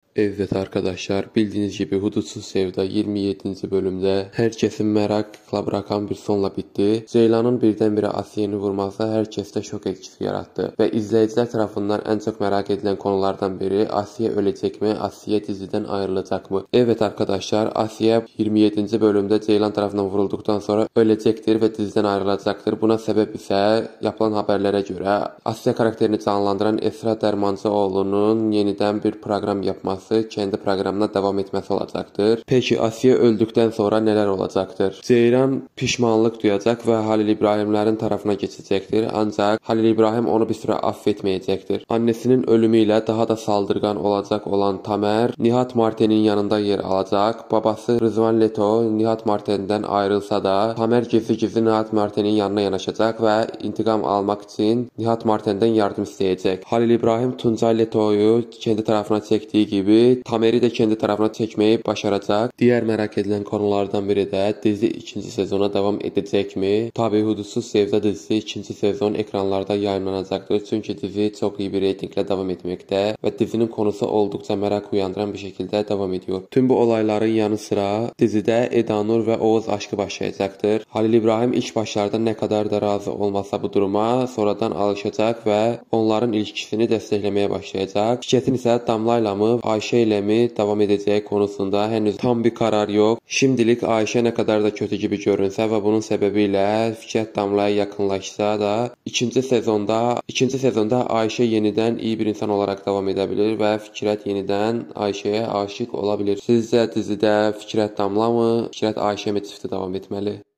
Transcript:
Evet arkadaşlar, bildiğiniz gibi Hudutsuz Sevda 27. bölümde herkesin merakla bırakan bir sonla bitti. Ceylan'ın birdenbire Asiye'ni vurması herkeste şok etkisi yarattı. Ve izleyiciler tarafından en çok merak edilen konulardan biri Asiye ölecek mi? Asiye diziden ayrılacak mı? Evet arkadaşlar, Asiye 27. bölümde Ceylan tarafından vurulduktan sonra ölecektir ve diziden ayrılacaktır. Buna sebep ise yapılan haberlere göre Asiye karakterini canlandıran Esra Dermancıoğlu'nun yeniden bir program yapması, kendi programına devam etmesi olacaktır. Peki Asiye öldükten sonra neler olacaktır? Ceylan pişmanlık duyacak ve Halil İbrahimlerin tarafına geçecektir. Ancak Halil İbrahim onu bir süre affetmeyecektir. Annesinin ölümüyle daha da saldırgan olacak olan Tamer, Nihat Marten'in yanında yer alacak. Babası Rızvan Leto Nihat Marten'den ayrılsa da Tamer gizli Nihat Marten'in yanına yanaşacak ve intikam almak için Nihat Marten'den yardım isteyecek. Halil İbrahim Tuncay Leto'yu kendi tarafına çektiği gibi Tamer'i de kendi tarafına çekmeyi başaracak. Diğer merak edilen konulardan biri de dizi ikinci sezona devam edecek mi? Tabii Hudutsuz Sevda dizisi ikinci sezon ekranlarda yayınlanacaktır. Çünkü dizi çok iyi bir reytingle devam etmekte ve dizinin konusu oldukça merak uyandıran bir şekilde devam ediyor. Tüm bu olayların yanı sıra dizide Eda Nur ve Oğuz aşkı başlayacaktır. Halil İbrahim ilk başlarda ne kadar da razı olmasa bu duruma sonradan alışacak ve onların ilişkisini desteklemeye başlayacak. Şirketin ise Damla'yla mı Ayşe ile mi devam edeceği konusunda henüz tam bir karar yok. Şimdilik Ayşe ne kadar da kötü gibi görünse ve bunun sebebiyle Fikret Damla'ya yakınlaşsa da ikinci sezonda Ayşe yeniden iyi bir insan olarak devam edebilir ve Fikret yeniden Ayşe'ye aşık olabilir. Sizce dizide Fikret Damla mı, Fikret Ayşe mi çifti devam etmeli?